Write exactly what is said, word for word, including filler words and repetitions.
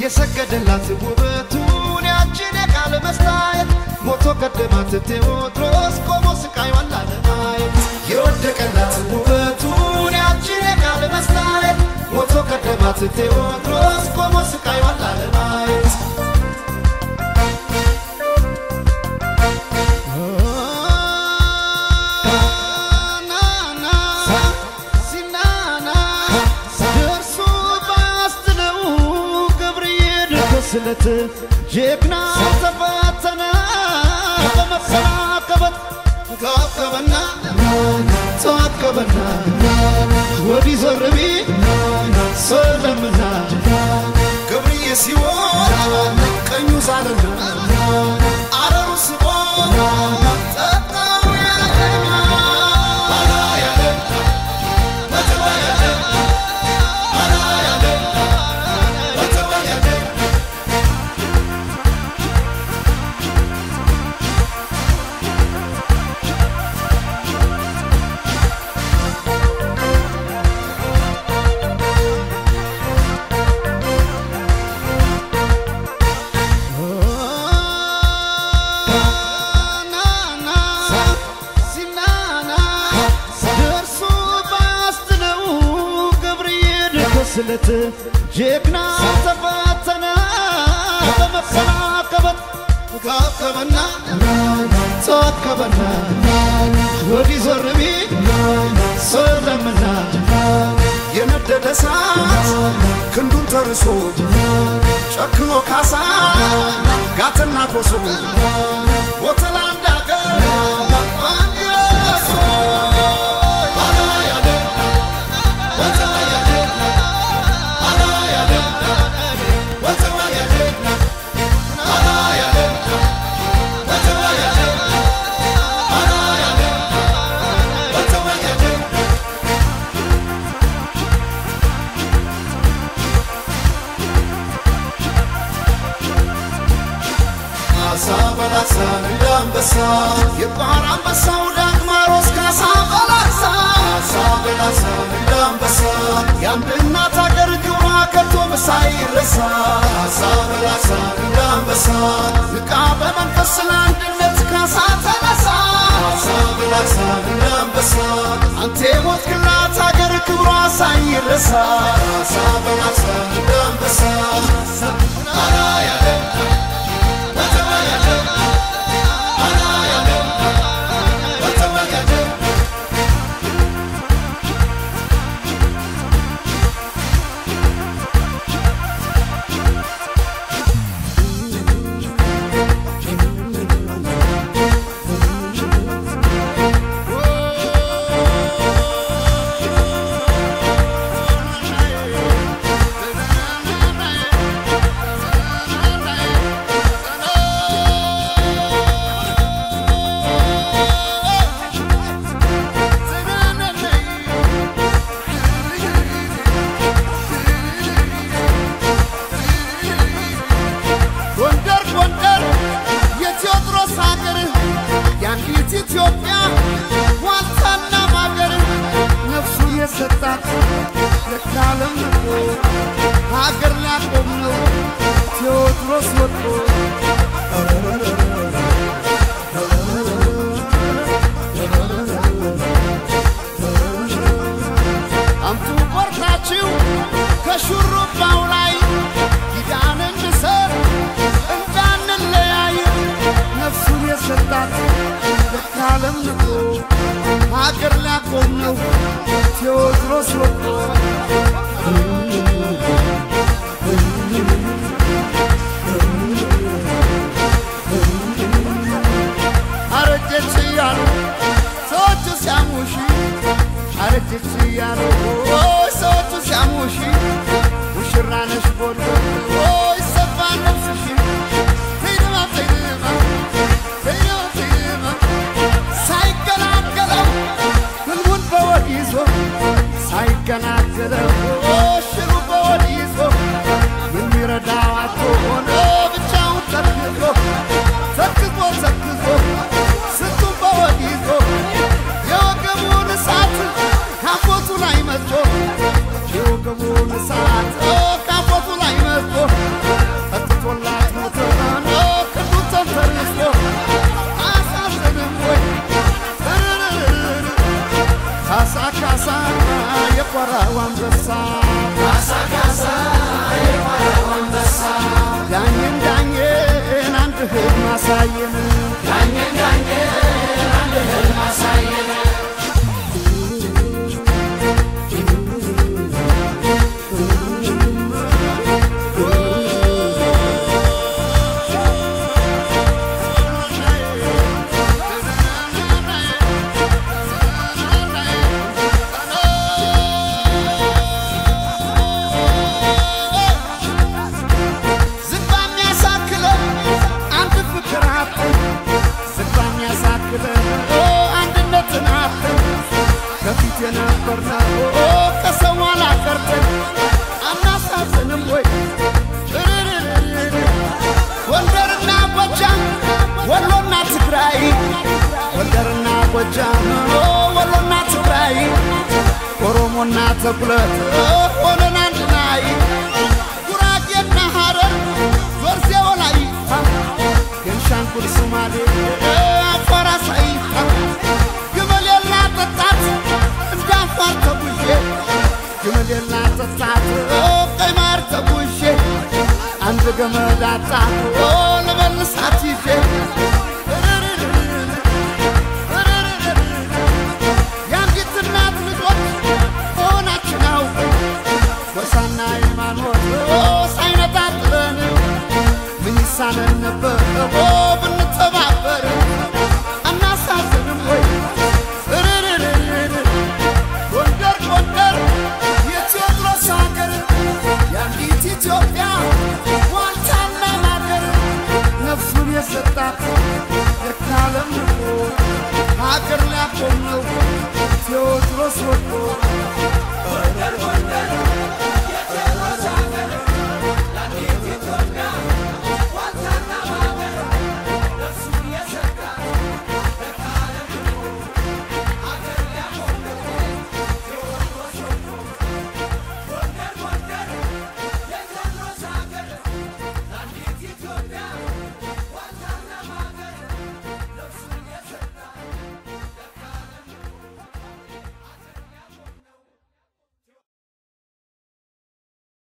የሰገደላት ውበቱን ያችን የቃል መስታየት ሞቶ ቀደማት ቴዎድሮስ ቆሞ ስቃይዋን ላለማየት የወደቀላት ውበቱን ያችን የቃል መስታየት ሞቶ ቀደማት ቴዎድሮስ ቆሞ ስቃይዋን ላለማየት ስለት ጀግና ተፈተነ በመፈናቀበት ተዋከበና ተዋከበና ወዲ ዘርቢ ሰለምና ገብርዬ ሲወጣ ቀኙ ሳለና አረሩ ስቦ ስለት ጀግና ተፈተነ በመፈናቀበት ተዋከበና ተዋከበና ወዲ ዘርቢ ሰለምና የነደደ እሳት ክንዱን ተርሶ ጨክኖ ካሳ ጋትና ኮሶ ወተላንዳ ገር Sabalasan dambasa yepara basau dagmaros kasabalasa sabalasan dambasa yandina tagar gura kato sairasa sabalasan dambasa kabe manfas landnet kasatalasa sabalasan dambasa ante mot kla tagar gura sairasa sabalasan dambasa araya ኢትዮጵያ ዋልታና ማገር ነፍሱ የሰጣት ለካለም ነው ሀገር ላቆም ነው ቴዎድሮስ ወጥቶ አምጡ ቆርጣችሁ ከሹሩባው ላይ ኪዳንን ንሰር እንዳንለያይ ነፍሱን የሰጣት ለካለም ነው ሀገር ላቆም ነው ቴዎድሮስ ወጥቶ አረጀች ያሉ ሰዎቹ ሲያሙሽ አረጀች ያሉ ሰዎቹ ሲያሙሽ ሙሽራ ነሽ ቦልቦ ወይ ሰፋ ነፍስሽ ተይደማ ተይደማ ተይደማ ተይደማ ሳይገላገለው ህልሙን በወግ ይዞ ሳይገላገለው ተኩለት ሆነን አንድ ላይ ጉራጌና ሐረር ዞርዜ ወላይታ ቤንሻንጉል ሶማሌ አፋር ሳይታ ግመሌላ ጠጣት እንዳፋር ተጉዤ ግመሌላ ጠጣት ቀይ ማር ተጉዤ አንድ ገመድ አጣሁ ለመልሳት ይዤ ሳይነጣጥለን ምን ይሳነን ነበር